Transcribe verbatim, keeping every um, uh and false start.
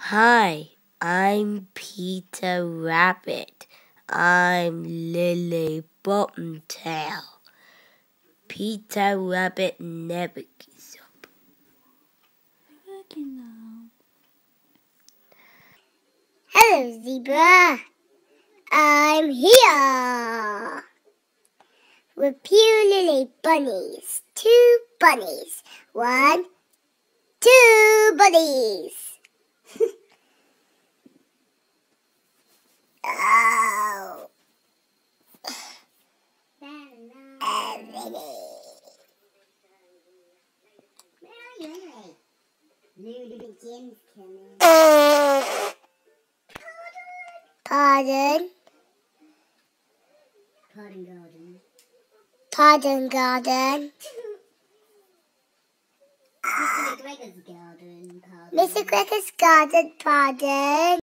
Hi, I'm Peter Rabbit. I'm Lily Bottomtail. Peter Rabbit never gives up. Working now. Hello, Zebra. I'm here with PeterLily bunnies. Two bunnies. One, two bunnies. Oh. Pardon. Pardon garden. Pardon garden. Mister McGregor's garden. Pardon. Mister Cracker's garden, pardon.